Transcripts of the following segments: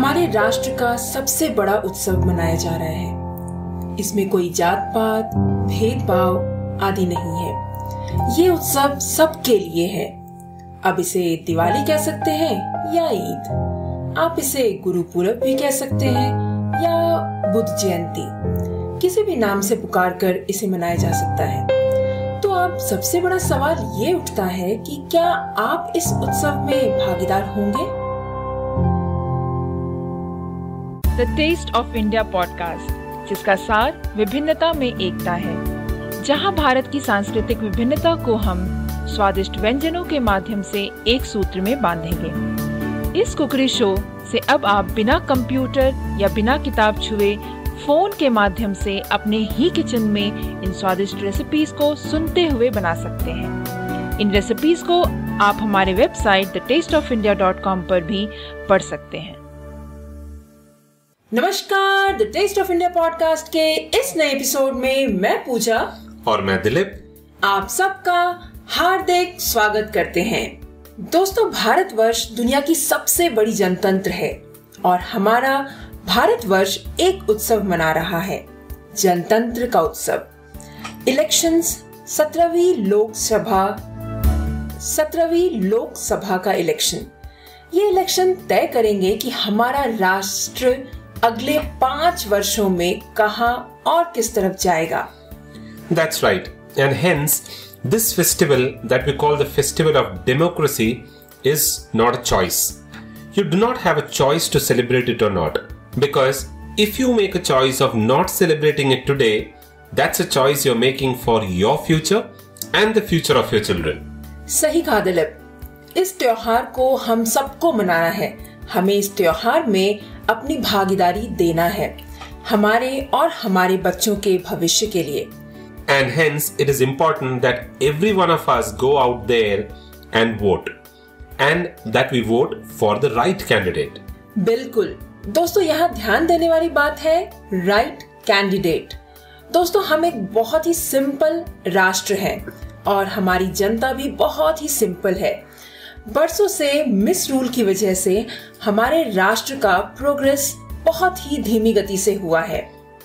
हमारे राष्ट्र का सबसे बड़ा उत्सव मनाया जा रहा है। इसमें कोई जात पात, भेदभाव आदि नहीं है। ये उत्सव सबके लिए है। अब इसे दिवाली कह सकते हैं या ईद, आप इसे गुरु पूरब भी कह सकते हैं या बुद्ध जयंती, किसी भी नाम से पुकार कर इसे मनाया जा सकता है। तो अब सबसे बड़ा सवाल ये उठता है कि क्या आप इस उत्सव में भागीदार होंगे? The taste of India podcast, जिसका सार विभिन्नता में एकता है, जहां भारत की सांस्कृतिक विभिन्नता को हम स्वादिष्ट व्यंजनों के माध्यम से एक सूत्र में बांधेंगे। इस कुकरी शो से अब आप बिना कंप्यूटर या बिना किताब छुए फोन के माध्यम से अपने ही किचन में इन स्वादिष्ट रेसिपीज को सुनते हुए बना सकते हैं। इन रेसिपीज को आप हमारे वेबसाइट thetasteofindia.com पर भी पढ़ सकते हैं। नमस्कार, the taste of India podcast के इस नए एपिसोड में मैं पूजा और मैं दिलीप आप सबका हार्दिक स्वागत करते हैं। दोस्तों, भारतवर्ष दुनिया की सबसे बड़ी जनतंत्र है और हमारा भारतवर्ष एक उत्सव मना रहा है, जनतंत्र का उत्सव। इलेक्शंस 17वीं लोकसभा का इलेक्शन, ये इलेक्शन तय करेंगे कि हमारा राष्ट्र अगले 5 वर्षों में कहां और किस तरफ जाएगा। That's right. And hence, this festival that we call the Festival of Democracy is not a choice. You do not have a choice to celebrate it or not. Because if you make a choice of not celebrating it today, that's a choice you're making for your future and the future of your children. सही कहा दिलीप, इस त्योहार को हम सबको मनाना है। हमें इस त्योहार में अपनी भागीदारी देना है, हमारे और हमारे बच्चों के भविष्य के लिए। And hence, it is important that every one of us go out there and vote. And that we vote for the right candidate. बिल्कुल दोस्तों, यहाँ ध्यान देने वाली बात है राइट कैंडिडेट। दोस्तों, हम एक बहुत ही सिंपल राष्ट्र हैं और हमारी जनता भी बहुत ही सिंपल है। बरसों से मिस रूल की वजह से हमारे राष्ट्र का प्रोग्रेस बहुत ही धीमी गति से हुआ है।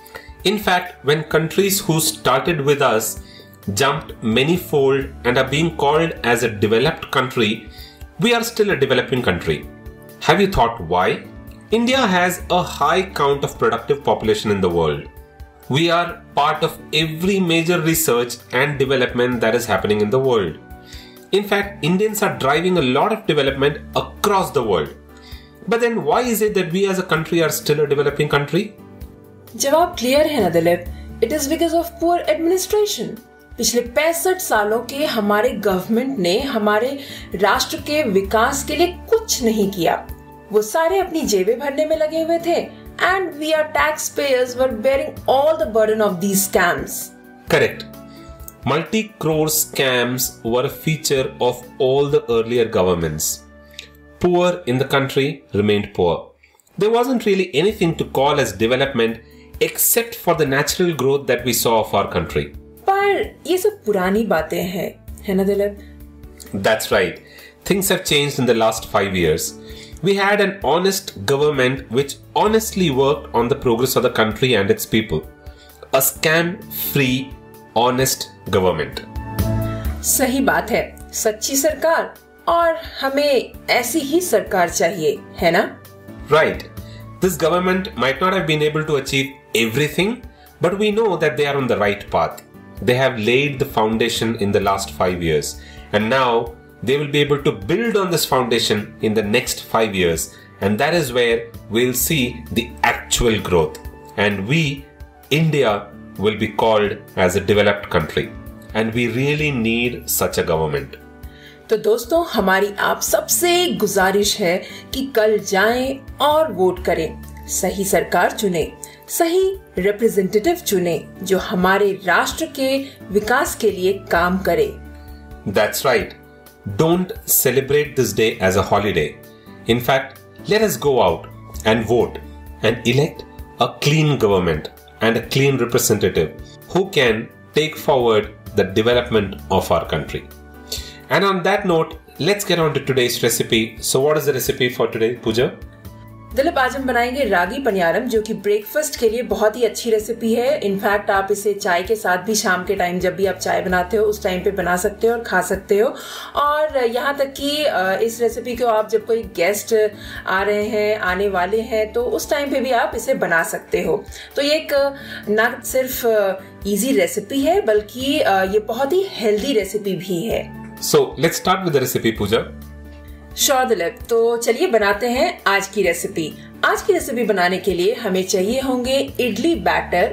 In fact, when countries who started with us jumped many-fold and are being called as a developed country, we are still a developing country. Have you thought why? India has a high count of productive population in the world. We are part of every major research and development that is happening in the world. In fact, Indians are driving a lot of development across the world. But then why is it that we as a country are still a developing country? जवाब clear है ना Dilip, it is because of poor administration. पिछले 65 सालों के हमारे government ने हमारे राष्ट्र के विकास के लिए कुछ नहीं किया। वो सारे अपनी जेबें भरने में लगे हुए थे and we are tax payers were bearing all the burden of these scams. Correct. Multi-crore scams were a feature of all the earlier governments. Poor in the country remained poor. There wasn't really anything to call as development except for the natural growth that we saw of our country. पर ये सब पुरानी बातें हैं, है ना Dilip? That's right. Things have changed in the last 5 years. We had an honest government which honestly worked on the progress of the country and its people. A scam-free, honest government. सही बात है, सच्ची सरकार, और हमें ऐसी ही सरकार चाहिए, है ना? Right. This government might not have been able to achieve everything, but we know that they are on the right path. They have laid the foundation in the last 5 years, and now they will be able to build on this foundation in the next 5 years, and that is where we'll see the actual growth. And we, India, will be called as a developed country, and we really need such a government. तो दोस्तों, हमारी आप सबसे गुजारिश है कि कल जाएं और वोट करें, सही सरकार चुने, सही रिप्रेजेंटेटिव चुने जो हमारे राष्ट्र के विकास के लिए काम करे। That's right. Don't celebrate this day as a holiday. In fact, let us go out and vote and elect a clean government and a clean representative who can take forward the development of our country. And on that note, let's get on to today's recipe. So what is the recipe for today, Pooja? Dilip, आज हम बनाएंगे रागी पनियारम, जो कि breakfast के लिए बहुत ही अच्छी recipe है। इनफैक्ट आप इसे चाय के साथ भी, शाम के टाइम जब भी आप चाय बनाते हो उस टाइम पे बना सकते हो और खा सकते हो। और यहाँ तक कि इस रेसिपी को आप जब कोई गेस्ट आ रहे हैं, आने वाले हैं, तो उस टाइम पे भी आप इसे बना सकते हो। तो ये एक न सिर्फ इजी रेसिपी है बल्कि ये बहुत ही हेल्दी रेसिपी भी है। So let's start with the recipe, Pooja. Sure Dilip, तो चलिए बनाते हैं आज की रेसिपी। आज की रेसिपी बनाने के लिए हमें चाहिए होंगे इडली बैटर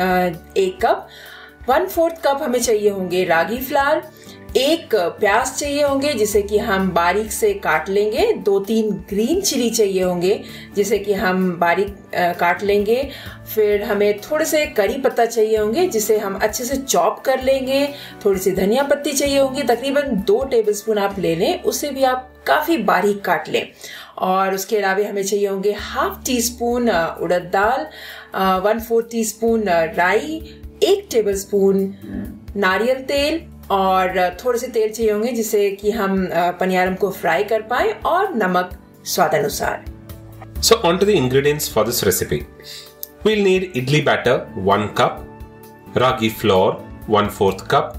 1 कप, 1/4 कप हमें चाहिए होंगे रागी फ्लावर, 1 प्याज चाहिए होंगे जिसे कि हम बारीक से काट लेंगे, 2-3 ग्रीन चिली चाहिए होंगे जिसे कि हम बारीक काट लेंगे। फिर हमें थोड़े से करी पत्ता चाहिए होंगे जिसे हम अच्छे से चॉप कर लेंगे। थोड़ी सी धनिया पत्ती चाहिए होंगी, तकरीबन 2 टेबलस्पून आप ले लें, उससे भी आप काफी बारीक काट लें। और उसके अलावा हमें चाहिए होंगे 1/2 टीस्पून उड़द दाल, 1/4 टीस्पून राई, 1 टेबलस्पून नारियल तेल और थोड़े से तेल चाहिए होंगे जिससे कि हम पनियारम को फ्राई कर पाए, और नमक स्वादानुसार। So on to the ingredients for this recipe. We'll need idli batter 1 cup, ragi flour 1/4 cup,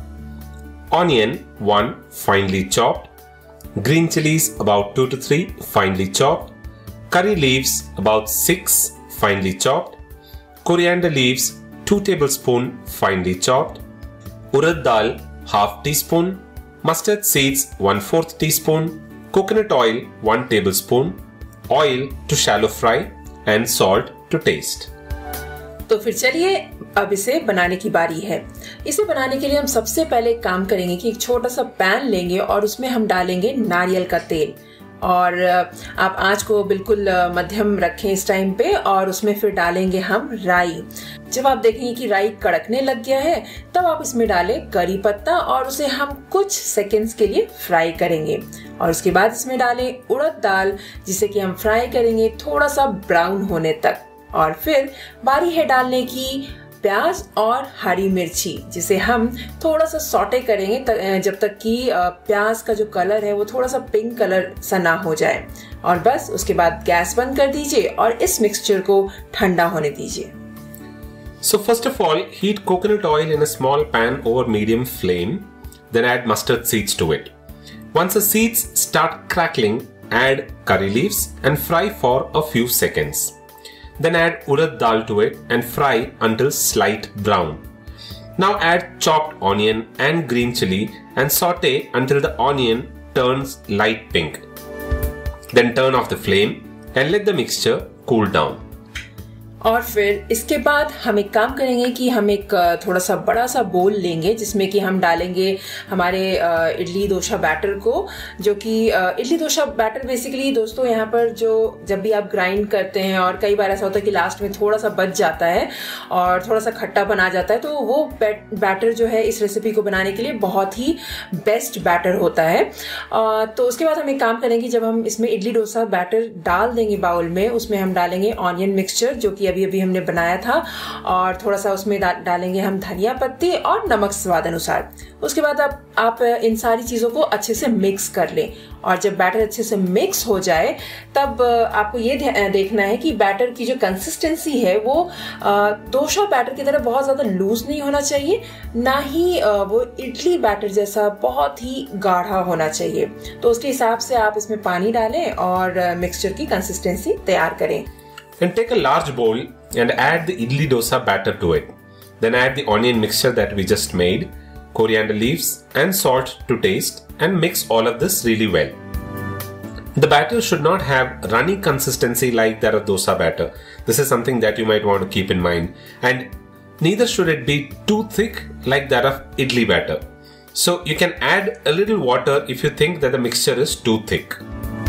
onion 1 finely chopped, green chilies about 2 to 3 finely chopped, curry leaves about 6 finely chopped, coriander leaves 2 tablespoon finely chopped, urad dal 1/2 teaspoon, mustard seeds 1/4 teaspoon, coconut oil 1 tablespoon, oil to shallow fry and salt to taste. तो फिर चलिए अब इसे बनाने की बारी है। इसे बनाने के लिए हम सबसे पहले एक काम करेंगे कि एक छोटा सा पैन लेंगे और उसमें हम डालेंगे नारियल का तेल, और आप आंच को बिल्कुल मध्यम रखें इस टाइम पे, और उसमें फिर डालेंगे हम राई। जब आप देखेंगे कि राई कड़कने लग गया है तब आप इसमें डालें करी पत्ता और उसे हम कुछ सेकंड्स के लिए फ्राई करेंगे। और उसके बाद इसमें डालें उड़द दाल जिसे कि हम फ्राई करेंगे थोड़ा सा ब्राउन होने तक। और फिर बारी है डालने की प्याज और हरी मिर्ची जिसे हम थोड़ा सा सॉटे करेंगे जब तक कि प्याज का जो कलर है वो थोड़ा सा पिंक कलर सा ना हो जाए। और बस उसके बाद गैस बंद कर दीजिए और इस मिक्सचर को ठंडा होने दीजिए। So first of all, heat coconut oil in a small pan over medium flame, then add mustard seeds to it. Once the seeds start crackling, add curry leaves and fry for a few seconds. Then add urad dal to it and fry until slight brown. Now add chopped onion and green chili and saute until the onion turns light pink. Then turn off the flame and let the mixture cool down. और फिर इसके बाद हम एक काम करेंगे कि हम एक थोड़ा सा बड़ा सा बोल लेंगे जिसमें कि हम डालेंगे हमारे इडली डोसा बैटर को, जो कि इडली डोसा बैटर बेसिकली दोस्तों यहाँ पर जो जब भी आप ग्राइंड करते हैं और कई बार ऐसा होता है कि लास्ट में थोड़ा सा बच जाता है और थोड़ा सा खट्टापन आ जाता है, तो वो बैटर जो है इस रेसिपी को बनाने के लिए बहुत ही बेस्ट बैटर होता है। तो उसके बाद हम एक काम करेंगे, जब हम इसमें इडली डोसा बैटर डाल देंगे बाउल में, उसमें हम डालेंगे ऑनियन मिक्सचर जो कि अभी हमने बनाया था, और थोड़ा सा उसमें डालेंगे हम धनिया पत्ती और नमक स्वाद अनुसार। उसके बाद आप इन सारी चीजों को अच्छे से मिक्स कर लें, और जब बैटर अच्छे से मिक्स हो जाए तब आपको ये देखना है कि बैटर की जो कंसिस्टेंसी है वो डोसा बैटर की तरह बहुत ज्यादा लूज नहीं होना चाहिए, ना ही वो इडली बैटर जैसा बहुत ही गाढ़ा होना चाहिए। तो उसके हिसाब से आप इसमें पानी डालें और मिक्सचर की कंसिस्टेंसी तैयार करें। And take a large bowl and add the idli dosa batter to it. Then add the onion mixture that we just made, coriander leaves and salt to taste, and mix all of this really well. The batter should not have runny consistency like that of dosa batter. This is something that you might want to keep in mind. And neither should it be too thick like that of idli batter. So you can add a little water if you think that the mixture is too thick.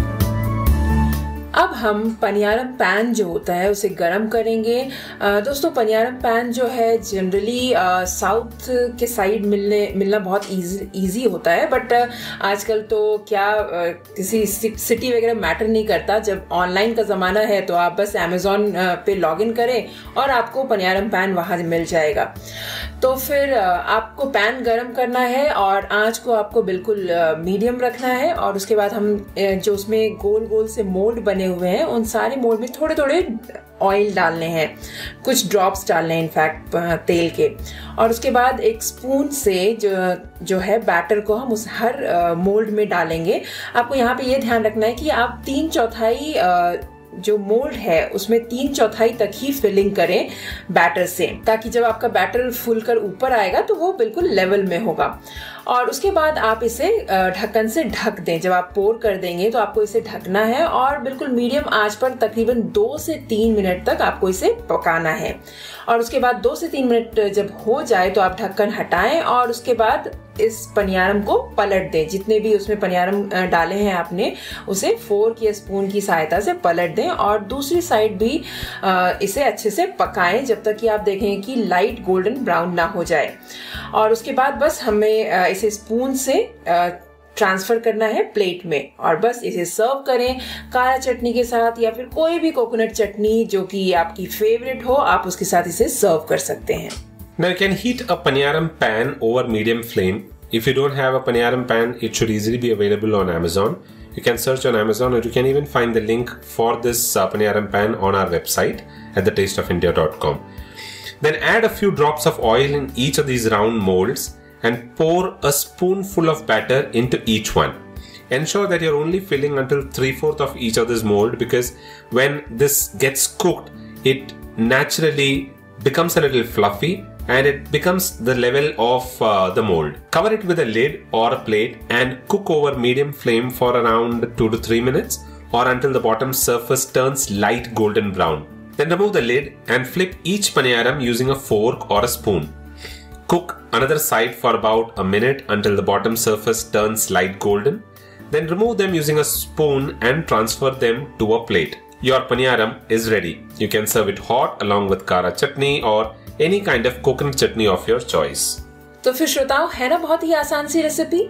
अब हम paniyaram pan जो होता है उसे गरम करेंगे। दोस्तों paniyaram pan जो है जनरली साउथ के साइड मिलना बहुत इजी होता है, बट आजकल तो क्या किसी सिटी वगैरह मैटर नहीं करता। जब ऑनलाइन का ज़माना है तो आप बस अमेज़ॉन पे लॉगिन करें और आपको पनियारम पैन वहाँ मिल जाएगा। तो फिर आपको पैन गरम करना है और आंच को आपको बिल्कुल मीडियम रखना है, और उसके बाद हम जो उसमें गोल गोल से मोल्ड बने हुए हैं उन सारे मोल्ड में थोड़े थोड़े ऑयल डालने हैं, कुछ ड्रॉप्स डालने हैं इनफैक्ट तेल के। और उसके बाद एक स्पून से जो है बैटर को हम उस हर मोल्ड में डालेंगे। आपको यहाँ पे ये ध्यान रखना है कि आप 3/4 जो मोल्ड है उसमें 3/4 तक ही फिलिंग करें बैटर से, ताकि जब आपका बैटर फूलकर ऊपर आएगा तो वो बिल्कुल लेवल में होगा। और उसके बाद आप इसे ढक्कन से ढक दें। जब आप पोर कर देंगे तो आपको इसे ढकना है और बिल्कुल मीडियम आंच पर तकरीबन 2 से 3 मिनट तक आपको इसे पकाना है। और उसके बाद 2 से 3 मिनट जब हो जाए तो आप ढक्कन हटाएं और उसके बाद इस पनियारम को पलट दें। जितने भी उसमें पनियारम डाले हैं आपने उसे फोर्क या स्पून की सहायता से पलट दें और दूसरी साइड भी इसे अच्छे से पकाएं जब तक कि आप देखें कि लाइट गोल्डन ब्राउन ना हो जाए। और उसके बाद बस हमें इसे स्पून से ट्रांसफर करना है प्लेट में और बस इसे सर्व करें काला चटनी के साथ या फिर कोई भी कोकोनट चटनी जो कि आपकी फेवरेट हो, आप उसके साथ इसे सर्व कर सकते हैं। Now you can heat a paniyaram pan over medium flame. If you don't have a paniyaram pan, it should easily be available on Amazon. You can search on Amazon or you can even find the link for this paniyaram pan on our website at thetasteofindia.com. Then add a few drops of oil in each of these round molds and pour a spoonful of batter into each one. Ensure that you're only filling until 3/4 of each of this mold, because when this gets cooked, it naturally becomes a little fluffy and it becomes the level of the mold. Cover it with a lid or a plate and cook over medium flame for around 2 to 3 minutes or until the bottom surface turns light golden brown. Then remove the lid and flip each paniyaram using a fork or a spoon. Cook another side for about a minute until the bottom surface turns light golden. Then remove them using a spoon and transfer them to a plate. Your paniyaram is ready. You can serve it hot along with kara chutney or any kind of coconut chutney of your choice. तो फिर श्रोताओ, है ना बहुत ही आसान सी recipe.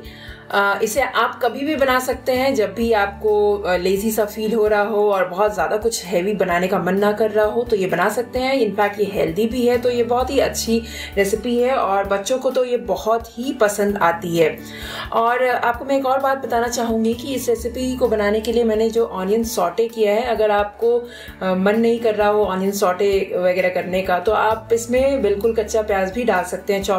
इसे आप कभी भी बना सकते हैं जब भी आपको लेजी सा फील हो रहा हो और बहुत ज्यादा कुछ हैवी बनाने का मन ना कर रहा हो तो ये बना सकते हैं। इनफैक्ट ये हेल्दी भी है, तो ये बहुत ही अच्छी रेसिपी है और बच्चों को तो ये बहुत ही पसंद आती है। और आपको मैं एक और बात बताना चाहूंगी कि इस रेसिपी को बनाने के लिए मैंने जो ऑनियन सॉटे किया है, अगर आपको मन नहीं कर रहा हो ऑनियन सॉटे वगैरह करने का तो आप इसमें बिल्कुल कच्चा प्याज भी डाल सकते हैं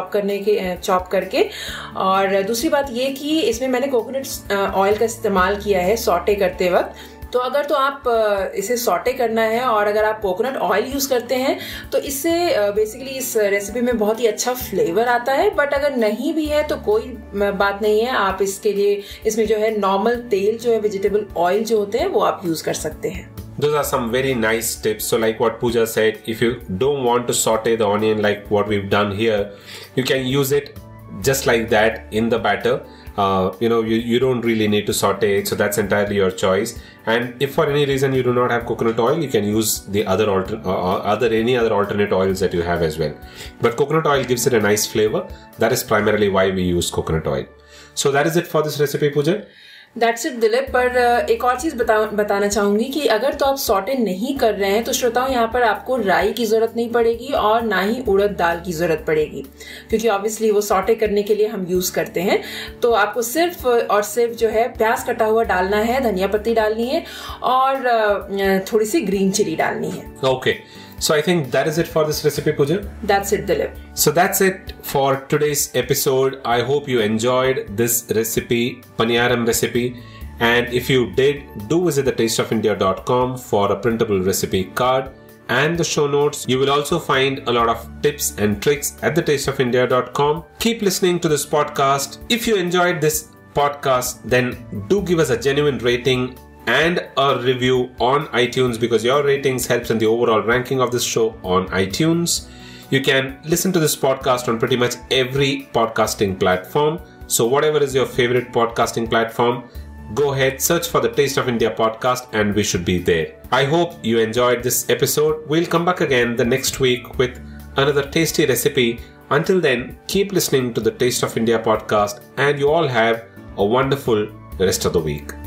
चॉप करके। और दूसरी बात ये कि इसमें मैंने कोकोनट ऑयल का इस्तेमाल किया है सॉटे करते वक्त। तो अगर तो आप इसे सॉटे करना है और अगर आप कोकोनट ऑयल यूज करते हैं तो इससे बेसिकली इस रेसिपी में बहुत ही अच्छा फ्लेवर आता है। बट अगर नहीं भी है तो कोई बात नहीं है, आप इसके लिए इसमें जो है नॉर्मल तेल जो है वेजिटेबल ऑयल जो होते हैं वो आप यूज कर सकते हैं। Those are some very nice tips. So like what Pooja said, if you don't want to saute the onion like what we've done here, you can use it just like that in the batter. You don't really need to saute it, so that's entirely your choice. And if for any reason you do not have coconut oil, you can use the any other alternate oils that you have as well. But coconut oil gives it a nice flavor. That is primarily why we use coconut oil. So that is it for this recipe, Pooja. That's it, Dilip. पर एक और चीज बताना चाहूंगी कि अगर तो आप सॉटे नहीं कर रहे हैं तो श्रोताओं यहाँ पर आपको राई की जरूरत नहीं पड़ेगी और ना ही उड़द दाल की जरूरत पड़ेगी, क्योंकि ऑब्वियसली वो सॉटे करने के लिए हम यूज करते हैं। तो आपको सिर्फ और सिर्फ जो है प्याज कटा हुआ डालना है, धनिया पत्ती डालनी है और थोड़ी सी ग्रीन चिली डालनी है। Okay. So I think that is it for this recipe, Pooja. That's it, Dilip. So that's it for today's episode. I hope you enjoyed this recipe, Paniyaram recipe. And if you did, do visit thetasteofindia.com for a printable recipe card and the show notes. You will also find a lot of tips and tricks at thetasteofindia.com. Keep listening to this podcast. If you enjoyed this podcast, then do give us a genuine rating and a review on iTunes, because your ratings helps in the overall ranking of this show on iTunes. You can listen to this podcast on pretty much every podcasting platform. So whatever is your favorite podcasting platform, go ahead, search for the Taste of India podcast and we should be there. I hope you enjoyed this episode. We'll come back again the next week with another tasty recipe. Until then, keep listening to the Taste of India podcast and you all have a wonderful rest of the week.